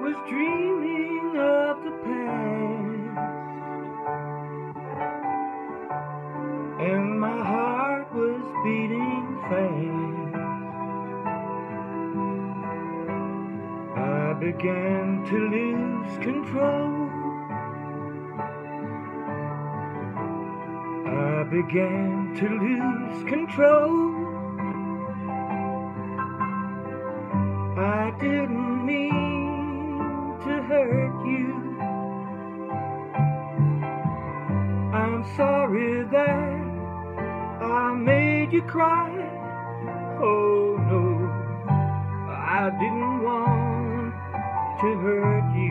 was dreaming of the past, and my heart was beating fast. I began to lose control. I began to lose control. I didn't mean to hurt you. I'm sorry that I made you cry. Oh no, I didn't want to hurt you.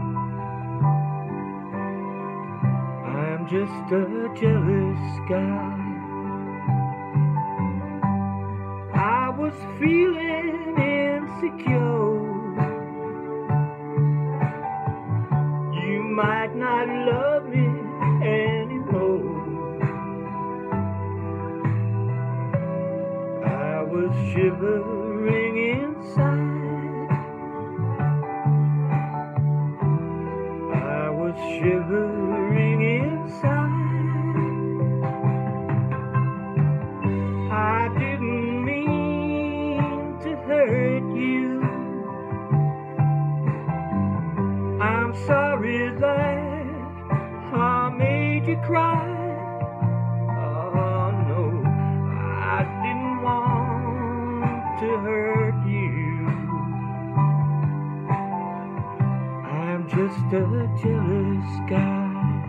I'm just a jealous guy. I was feeling insecure. You might not love me anymore. I was shivering inside. I was shivering inside. I didn't mean to hurt you. I'm sorry that I made you cry. Oh no, I didn't want to hurt you. I'm just a jealous guy.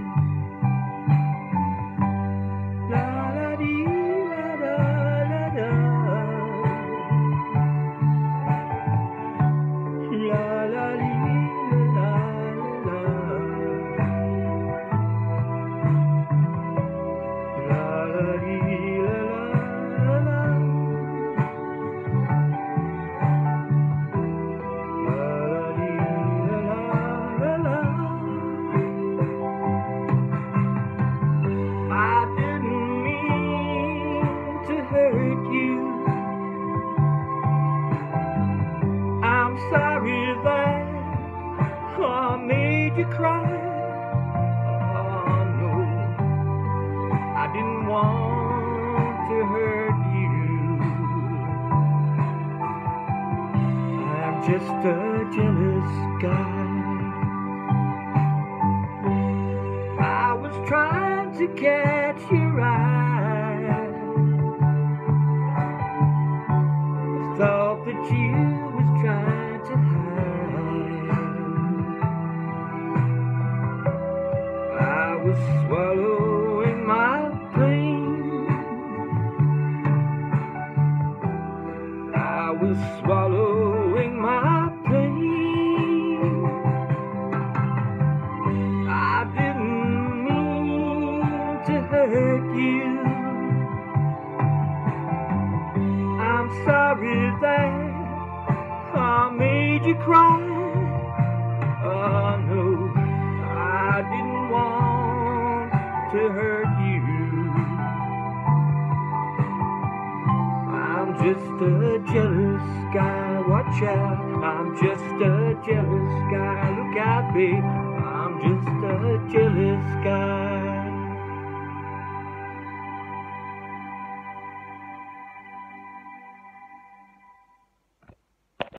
Sorry that I made you cry. Oh no, I didn't want to hurt you. I'm just a jealous guy. I was trying to catch your eye. I thought that you was trying to hide. I was swallowing my pain. I was swallowing my pain. I didn't mean to hurt you. I'm sorry that I made you cry. Oh no, I didn't want to hurt you. I'm just a jealous guy. Watch out, I'm just a jealous guy. Look out, babe.